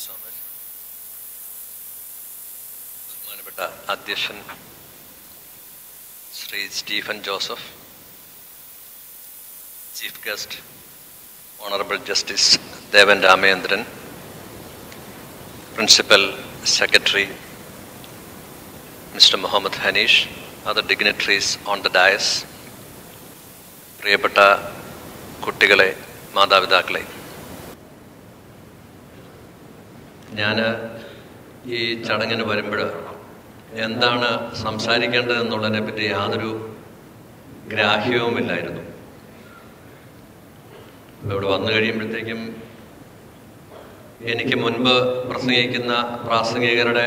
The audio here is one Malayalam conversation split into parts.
so much. ബഹുമാനപ്പെട്ട അധ്യക്ഷൻ Shri Stephen Joseph, chief guest honourable justice Devan Ramachandran, principal secretary mister Muhammad Hanish, other dignitaries on the dais, പ്രിയപ്പെട്ട കുട്ടികളെ, മാതാപിതാക്കളെ, ഞാൻ ഈ ചടങ്ങിന് വരുമ്പോൾ എന്താണ് സംസാരിക്കേണ്ടതെന്നുള്ളതിനെ പറ്റി യാതൊരു ഗ്രാഹ്യവുമില്ലായിരുന്നു. ഇവിടെ വന്നു കഴിയുമ്പോഴത്തേക്കും എനിക്ക് മുൻപ് പ്രസംഗിക്കുന്ന പ്രാസംഗികരുടെ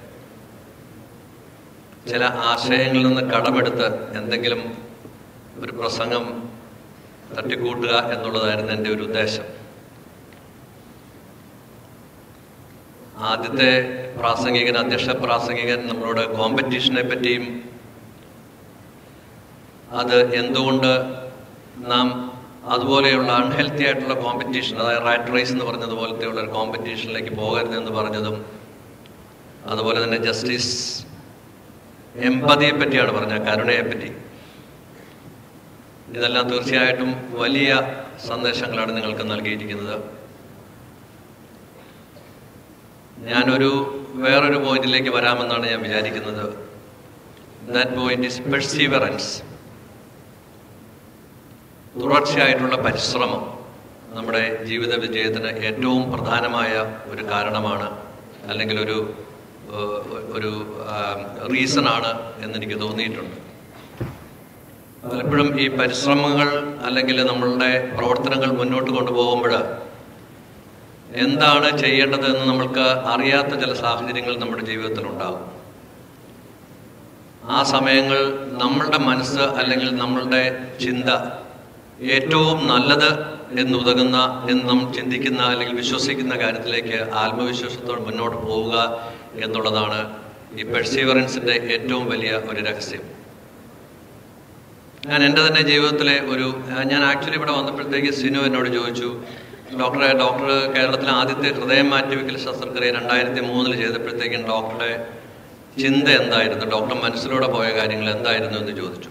ചില ആശയങ്ങളിൽ നിന്ന് കടമെടുത്ത് എന്തെങ്കിലും ഒരു പ്രസംഗം തട്ടിക്കൂട്ടുക എന്നുള്ളതായിരുന്നു എൻ്റെ ഒരു ഉദ്ദേശം. ആദ്യത്തെ പ്രാസംഗികൻ, അധ്യക്ഷ പ്രാസംഗികൻ നമ്മളോട് കോമ്പറ്റീഷനെ പറ്റിയും അത് എന്തുകൊണ്ട് നാം അതുപോലെയുള്ള അൺഹെൽത്തി ആയിട്ടുള്ള കോമ്പറ്റീഷൻ, അതായത് റാറ്റ് റേസ് എന്ന് പറഞ്ഞതുപോലത്തെയുള്ള ഒരു കോമ്പറ്റീഷനിലേക്ക് പോകരുതെന്ന് പറഞ്ഞതും, അതുപോലെ തന്നെ ജസ്റ്റിസ് എമ്പതിയെ പറ്റിയാണ് പറഞ്ഞത്, കരുണയെപ്പറ്റി. ഇതെല്ലാം തീർച്ചയായിട്ടും വലിയ സന്ദേശങ്ങളാണ് നിങ്ങൾക്ക് നൽകിയിരിക്കുന്നത്. ഞാനൊരു വേറൊരു പോയിന്റിലേക്ക് വരാമെന്നാണ് ഞാൻ വിചാരിക്കുന്നത്. That point is perseverance. തുടർച്ചയായിട്ടുള്ള പരിശ്രമം നമ്മുടെ ജീവിത വിജയത്തിന് ഏറ്റവും പ്രധാനമായ ഒരു കാരണമാണ്, അല്ലെങ്കിൽ ഒരു റീസണാണ് എന്നെനിക്ക് തോന്നിയിട്ടുണ്ട്. പലപ്പോഴും ഈ പരിശ്രമങ്ങൾ അല്ലെങ്കിൽ നമ്മളുടെ പ്രവർത്തനങ്ങൾ മുന്നോട്ട് കൊണ്ടുപോകുമ്പോൾ എന്താണ് ചെയ്യേണ്ടത് എന്ന് നമ്മൾക്ക് അറിയാത്ത ചില സാഹചര്യങ്ങൾ നമ്മുടെ ജീവിതത്തിലുണ്ടാകും. ആ സമയങ്ങൾ നമ്മളുടെ മനസ്സ് അല്ലെങ്കിൽ നമ്മളുടെ ചിന്ത ഏറ്റവും നല്ലത് എന്നുതകുന്ന എന്ന് നാം ചിന്തിക്കുന്ന അല്ലെങ്കിൽ വിശ്വസിക്കുന്ന കാര്യത്തിലേക്ക് ആത്മവിശ്വാസത്തോടെ മുന്നോട്ട് പോവുക എന്നുള്ളതാണ് ഈ പെർസീവറൻസിൻ്റെ ഏറ്റവും വലിയ ഒരു രഹസ്യം. ഞാൻ എൻ്റെ തന്നെ ജീവിതത്തിലെ ഞാൻ ആക്ച്വലി ഇവിടെ വന്നപ്പോഴത്തേക്ക് സിനു എന്നോട് ചോദിച്ചു, ഡോക്ടർ കേരളത്തിലെ ആദ്യത്തെ ഹൃദയം മാറ്റിവെക്കൽ ശസ്ത്രക്രിയ 2003 ചെയ്തപ്പോഴത്തേക്കും ഡോക്ടറുടെ ചിന്ത എന്തായിരുന്നു, ഡോക്ടർ മനസ്സിലൂടെ പോയ കാര്യങ്ങൾ എന്തായിരുന്നു എന്ന് ചോദിച്ചു.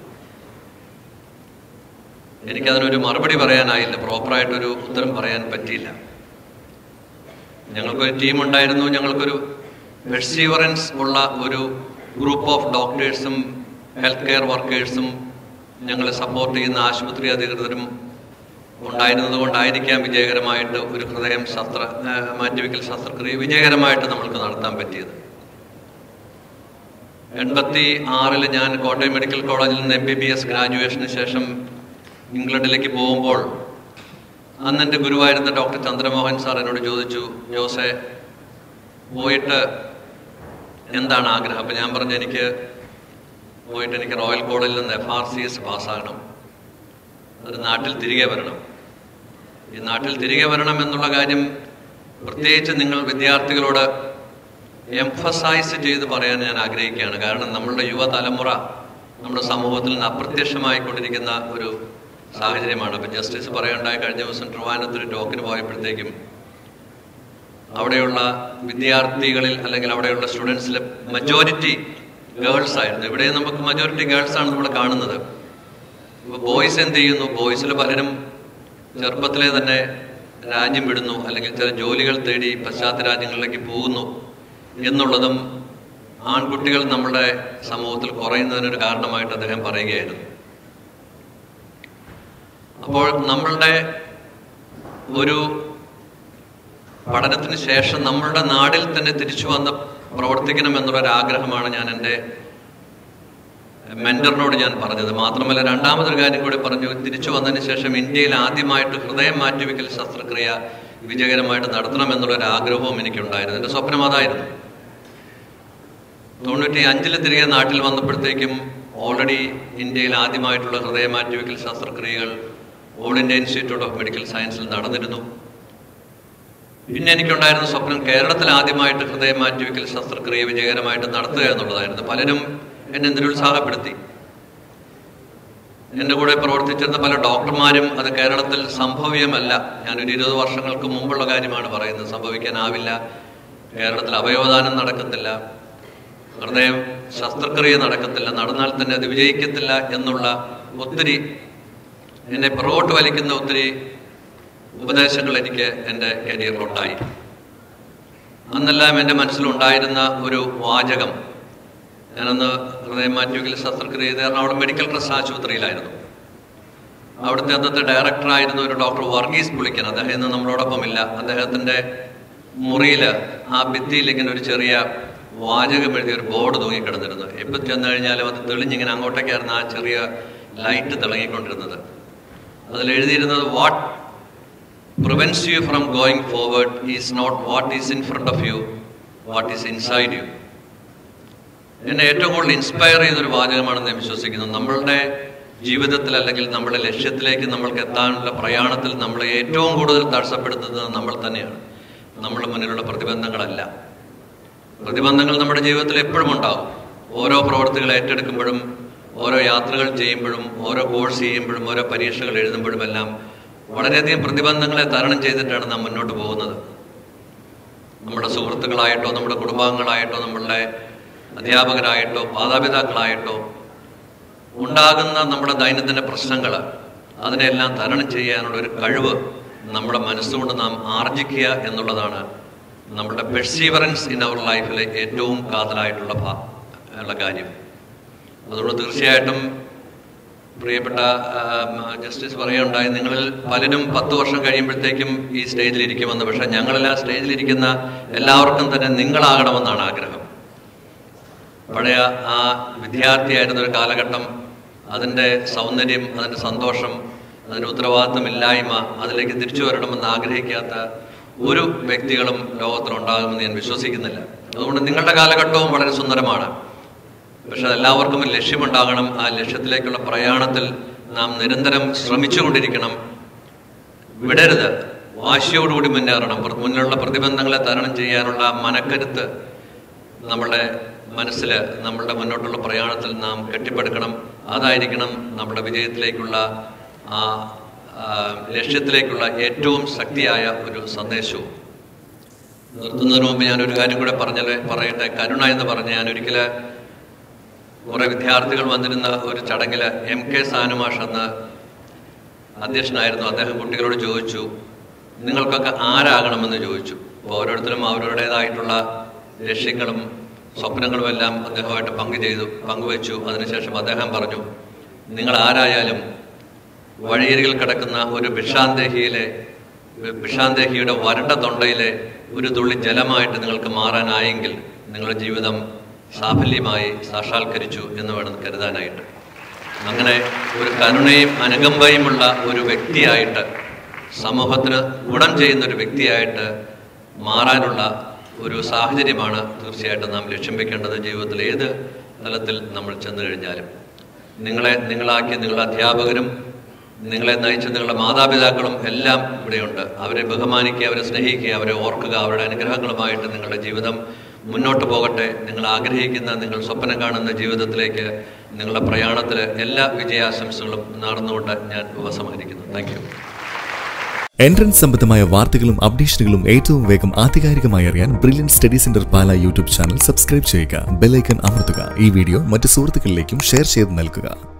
എനിക്കതിനൊരു മറുപടി പറയാനായില്ല, പ്രോപ്പറായിട്ടൊരു ഉത്തരം പറയാൻ പറ്റിയില്ല. ഞങ്ങൾക്കൊരു ടീമുണ്ടായിരുന്നു, ഞങ്ങൾക്കൊരു പെർസീവറൻസ് ഉള്ള ഒരു ഗ്രൂപ്പ് ഓഫ് ഡോക്ടേഴ്സും ഹെൽത്ത് കെയർ വർക്കേഴ്സും ഞങ്ങളെ സപ്പോർട്ട് ചെയ്യുന്ന ആശുപത്രി അധികൃതരും ഉണ്ടായിരുന്നത് കൊണ്ടായിരിക്കാം വിജയകരമായിട്ട് ഒരു ഹൃദയം മാറ്റിവെക്കൽ ശസ്ത്രക്രിയ വിജയകരമായിട്ട് നമ്മൾക്ക് നടത്താൻ പറ്റിയത്. 86 ഞാൻ കോട്ടയം മെഡിക്കൽ കോളേജിൽ നിന്ന് MBBS ഗ്രാജുവേഷന് ശേഷം ഇംഗ്ലണ്ടിലേക്ക് പോകുമ്പോൾ അന്ന് എൻ്റെ ഗുരുവായിരുന്ന ഡോക്ടർ ചന്ദ്രമോഹൻ സാർ എന്നോട് ചോദിച്ചു, ജോസെ പോയിട്ട് എന്താണ് ആഗ്രഹം? അപ്പം ഞാൻ പറഞ്ഞു, എനിക്ക് റോയൽ കോളേജിൽ നിന്ന് FRCS പാസ്സാകണം, അത് നാട്ടിൽ തിരികെ വരണം. ഈ നാട്ടിൽ തിരികെ വരണം എന്നുള്ള കാര്യം പ്രത്യേകിച്ച് നിങ്ങൾ വിദ്യാർത്ഥികളോട് എംഫസൈസ് ചെയ്ത് പറയാൻ ഞാൻ ആഗ്രഹിക്കുകയാണ്. കാരണം നമ്മളുടെ യുവതലമുറ നമ്മുടെ സമൂഹത്തിൽ നിന്ന് അപ്രത്യക്ഷമായിക്കൊണ്ടിരിക്കുന്ന ഒരു സാഹചര്യമാണ്. അപ്പം ജസ്റ്റിസ് പറയുണ്ടായി, കഴിഞ്ഞ ദിവസം ട്രിവാൻഡ്രത്തൊരു ടോക്കിന് പോയപ്പോഴത്തേക്കും അവിടെയുള്ള വിദ്യാർത്ഥികളിൽ അല്ലെങ്കിൽ അവിടെയുള്ള സ്റ്റുഡൻസിലെ മജോറിറ്റി ഗേൾസ് ആയിരുന്നു. ഇവിടെ നമുക്ക് മജോറിറ്റി ഗേൾസാണ് നമ്മൾ കാണുന്നത്. ഇപ്പോൾ ബോയ്സ് എന്ത് ചെയ്യുന്നു? ബോയ്സിൽ പലരും ചെറുപ്പത്തിലെ തന്നെ രാജ്യം വിടുന്നു, അല്ലെങ്കിൽ ചില ജോലികൾ തേടി പശ്ചാത്തല രാജ്യങ്ങളിലേക്ക് പോകുന്നു എന്നുള്ളതും ആൺകുട്ടികൾ നമ്മുടെ സമൂഹത്തിൽ കുറയുന്നതിനൊരു കാരണമായിട്ട് അദ്ദേഹം പറയുകയായിരുന്നു. അപ്പോൾ നമ്മളുടെ ഒരു പഠനത്തിന് ശേഷം നമ്മളുടെ നാടിൽ തന്നെ തിരിച്ചു വന്ന് പ്രവർത്തിക്കണമെന്നുള്ളൊരാഗ്രഹമാണ് ഞാൻ എൻ്റെ മെന്ററിനോട് ഞാൻ പറഞ്ഞത്. മാത്രമല്ല രണ്ടാമതൊരു കാര്യം കൂടി പറഞ്ഞു, തിരിച്ചു വന്നതിന് ശേഷം ഇന്ത്യയിൽ ആദ്യമായിട്ട് ഹൃദയം മാറ്റിവെക്കൽ ശസ്ത്രക്രിയ വിജയകരമായിട്ട് നടത്തണമെന്നുള്ളൊരാഗ്രഹവും എനിക്കുണ്ടായിരുന്നു. എൻ്റെ സ്വപ്നം അതായിരുന്നു. 95 തിരികെ നാട്ടിൽ വന്നപ്പോഴത്തേക്കും ഓൾറെഡി ഇന്ത്യയിൽ ആദ്യമായിട്ടുള്ള ഹൃദയം മാറ്റിവെക്കൽ ശസ്ത്രക്രിയകൾ all India institute of medical സയൻസിൽ നടന്നിരുന്നു. പിന്നെ എനിക്കുണ്ടായിരുന്ന സ്വപ്നം കേരളത്തിൽ ആദ്യമായിട്ട് ഹൃദയം മാറ്റിവെക്കൽ ശസ്ത്രക്രിയ വിജയകരമായിട്ട് നടത്തുക എന്നുള്ളതായിരുന്നു. പലരും എന്നെ നിരുത്സാഹപ്പെടുത്തി. എൻ്റെ കൂടെ പ്രവർത്തിച്ചിരുന്ന പല ഡോക്ടർമാരും അത് കേരളത്തിൽ സംഭവ്യമല്ല, ഞാനൊരു 20 വർഷങ്ങൾക്ക് മുമ്പുള്ള കാര്യമാണ് പറയുന്നത്, സംഭവിക്കാനാവില്ല കേരളത്തിൽ അവയവദാനം നടക്കത്തില്ല, ഹൃദയം ശസ്ത്രക്രിയ നടക്കത്തില്ല, നടന്നാൽ തന്നെ അത് വിജയിക്കത്തില്ല എന്നുള്ള ഒത്തിരി എന്നെ പുറകോട്ട് വലിക്കുന്ന ഒത്തിരി ഉപദേശങ്ങൾ എനിക്ക് എൻ്റെ കരിയറിലുണ്ടായി. അന്നെല്ലാം എൻ്റെ മനസ്സിലുണ്ടായിരുന്ന ഒരു വാചകം, ഞാനന്ന് ഹൃദയം മാറ്റിവെക്കൽ ശസ്ത്രക്രിയ ചെയ്ത് എറണാകുളം മെഡിക്കൽ ട്രസ്റ്റ് ആശുപത്രിയിലായിരുന്നു. അവിടുത്തെ അന്നത്തെ ഡയറക്ടറായിരുന്ന ഒരു ഡോക്ടർ വർഗീസ് പുളിക്കൻ, അദ്ദേഹം ഇന്ന് നമ്മളോടൊപ്പം ഇല്ല. അദ്ദേഹത്തിൻ്റെ മുറിയിൽ ആ ഭിത്തിയിൽ ഇങ്ങനെ ഒരു ചെറിയ വാചകം എഴുതിയ ഒരു ബോർഡ് തൂങ്ങിക്കിടന്നിരുന്നു. എപ്പോൾ ചെന്ന് കഴിഞ്ഞാലും അത് തെളിഞ്ഞിങ്ങനെ അങ്ങോട്ടേക്കായിരുന്നു ആ ചെറിയ ലൈറ്റ് തിളങ്ങിക്കൊണ്ടിരുന്നത്. അതിലെഴുതിയിരുന്നത്, what prevents you from going forward is not what is in front of you, what is inside you. എന്നെ ഏറ്റവും കൂടുതൽ ഇൻസ്പയർ ചെയ്തൊരു വാചകമാണെന്ന് ഞാൻ വിശ്വസിക്കുന്നു. നമ്മളുടെ ജീവിതത്തിൽ അല്ലെങ്കിൽ നമ്മുടെ ലക്ഷ്യത്തിലേക്ക് നമ്മൾക്ക് എത്താനുള്ള പ്രയാണത്തിൽ നമ്മളെ ഏറ്റവും കൂടുതൽ തടസ്സപ്പെടുത്തുന്നത് നമ്മൾ തന്നെയാണ്, നമ്മുടെ മുന്നിലുള്ള പ്രതിബന്ധങ്ങളല്ല. പ്രതിബന്ധങ്ങൾ നമ്മുടെ ജീവിതത്തിൽ എപ്പോഴും ഉണ്ടാകും. ഓരോ പ്രവർത്തികൾ ഏറ്റെടുക്കുമ്പോഴും, ഓരോ യാത്രകൾ ചെയ്യുമ്പോഴും, ഓരോ കോഴ്സ് ചെയ്യുമ്പോഴും, ഓരോ പരീക്ഷകൾ എഴുതുമ്പോഴും എല്ലാം വളരെയധികം പ്രതിബന്ധങ്ങളെ തരണം ചെയ്തിട്ടാണ് നാം മുന്നോട്ട് പോകുന്നത്. നമ്മുടെ സുഹൃത്തുക്കളായിട്ടോ, നമ്മുടെ കുടുംബാംഗങ്ങളായിട്ടോ, നമ്മളുടെ അധ്യാപകരായിട്ടോ, മാതാപിതാക്കളായിട്ടോ ഉണ്ടാകുന്ന നമ്മുടെ ദൈനംദിന പ്രശ്നങ്ങൾ, അതിനെല്ലാം തരണം ചെയ്യാനുള്ള ഒരു കഴിവ് നമ്മുടെ മനസ്സുകൊണ്ട് നാം ആർജിക്കുക എന്നുള്ളതാണ് നമ്മുടെ പെർസീവറൻസ് ഇൻ അവർ ലൈഫിലെ ഏറ്റവും കാതലായിട്ടുള്ള കാര്യം. അതുകൊണ്ട് തീർച്ചയായിട്ടും പ്രിയപ്പെട്ട ജസ്റ്റിസ് പറയുകയുണ്ടായി, നിങ്ങളിൽ പലരും 10 വർഷം കഴിയുമ്പോഴത്തേക്കും ഈ സ്റ്റേജിലിരിക്കുമെന്ന്. പക്ഷേ ഞങ്ങളെല്ലാം സ്റ്റേജിലിരിക്കുന്ന എല്ലാവർക്കും തന്നെ നിങ്ങളാകണമെന്നാണ് ആഗ്രഹം. പഴയ ആ വിദ്യാർത്ഥിയായിരുന്ന ഒരു കാലഘട്ടം, അതിൻ്റെ സൗന്ദര്യം, അതിൻ്റെ സന്തോഷം, അതിൻ്റെ ഉത്തരവാദിത്തമില്ലായ്മ, അതിലേക്ക് തിരിച്ചു വരണമെന്ന് ആഗ്രഹിക്കാത്ത ഒരു വ്യക്തികളും ലോകത്തിലുണ്ടാകുമെന്ന് ഞാൻ വിശ്വസിക്കുന്നില്ല. അതുകൊണ്ട് നിങ്ങളുടെ കാലഘട്ടവും വളരെ സുന്ദരമാണ്. പക്ഷെ എല്ലാവർക്കും ഒരു ലക്ഷ്യമുണ്ടാകണം. ആ ലക്ഷ്യത്തിലേക്കുള്ള പ്രയാണത്തിൽ നാം നിരന്തരം ശ്രമിച്ചുകൊണ്ടിരിക്കണം. വിടരുത്, വാശിയോടുകൂടി മുന്നേറണം. മുന്നിലുള്ള പ്രതിബന്ധങ്ങളെ തരണം ചെയ്യാനുള്ള മനക്കരുത്ത് നമ്മുടെ മനസ്സിൽ, നമ്മളുടെ മുന്നോട്ടുള്ള പ്രയാണത്തിൽ നാം കെട്ടിപ്പടുക്കണം. അതായിരിക്കണം നമ്മുടെ വിജയത്തിലേക്കുള്ള, ആ ലക്ഷ്യത്തിലേക്കുള്ള ഏറ്റവും ശക്തിയായ ഒരു സന്ദേശവും. നിർത്തുന്നതിന് മുമ്പ് ഞാനൊരു കാര്യം കൂടെ പറയട്ടെ. കരുണ എന്ന് പറഞ്ഞ് ഞാൻ ഒരിക്കൽ കുറേ വിദ്യാർത്ഥികൾ വന്നിരുന്ന ഒരു ചടങ്ങിൽ MK സാനുമാഷ് എന്ന അധ്യക്ഷനായിരുന്നു. അദ്ദേഹം കുട്ടികളോട് ചോദിച്ചു, നിങ്ങൾക്കൊക്കെ ആരാകണമെന്ന് ചോദിച്ചു. അപ്പോൾ ഓരോരുത്തരും അവരുടേതായിട്ടുള്ള ലക്ഷ്യങ്ങളും സ്വപ്നങ്ങളും എല്ലാം അദ്ദേഹമായിട്ട് പങ്കുവെച്ചു. അതിനുശേഷം അദ്ദേഹം പറഞ്ഞു, നിങ്ങൾ ആരായാലും വഴിയരികിൽ കിടക്കുന്ന ഒരു ഭിഷാന്തേഹിയുടെ വരണ്ട തൊണ്ടയിലെ ഒരു തുള്ളി ജലമായിട്ട് നിങ്ങൾക്ക് മാറാനായെങ്കിൽ നിങ്ങളുടെ ജീവിതം സാഫല്യമായി സാക്ഷാത്കരിച്ചു എന്ന് വേണം കരുതാനായിട്ട്. അങ്ങനെ ഒരു കരുണയും അനുകമ്പയുമുള്ള ഒരു വ്യക്തിയായിട്ട്, സമൂഹത്തിന് ഗുണം ചെയ്യുന്ന ഒരു വ്യക്തിയായിട്ട് മാറാനുള്ള ഒരു സാഹചര്യമാണ് തീർച്ചയായിട്ടും നാം ലക്ഷ്യം വെക്കേണ്ടത്. ജീവിതത്തിൽ ഏത് തലത്തിൽ നമ്മൾ ചെന്നു കഴിഞ്ഞാലും നിങ്ങളാക്കിയ നിങ്ങളുടെ അധ്യാപകരും നിങ്ങളെ നയിച്ച നിങ്ങളുടെ മാതാപിതാക്കളും എല്ലാം ഇവിടെയുണ്ട്. അവരെ ബഹുമാനിക്കുക, അവരെ സ്നേഹിക്കുക, അവരെ ഓർക്കുക. അവരുടെ അനുഗ്രഹങ്ങളുമായിട്ട് നിങ്ങളുടെ ജീവിതം മുന്നോട്ട് പോകട്ടെ. നിങ്ങൾ ആഗ്രഹിക്കുന്ന, നിങ്ങൾ സ്വപ്നം കാണുന്ന ജീവിതത്തിലേക്ക് നിങ്ങളുടെ പ്രയാണത്തിൽ എല്ലാ വിജയാശംസകളും നേർന്നുകൊണ്ട് ഞാൻ ഉപസംഹരിക്കുന്നു. Thank you. എൻട്രൻസ് സംബന്ധമായ വാർത്തകളും അപ്ഡേഷനുകളും ഏറ്റവും വേഗം ആധികാരികമായി അറിയാൻ brilliant study centre Pala YouTube channel subscribe ചെയ്യുക. ബെൽ ഐക്കൺ അമർത്തുക. ഈ വീഡിയോ മറ്റ് സുഹൃത്തുക്കളിലേക്കും ഷെയർ ചെയ്ത് നൽകുക.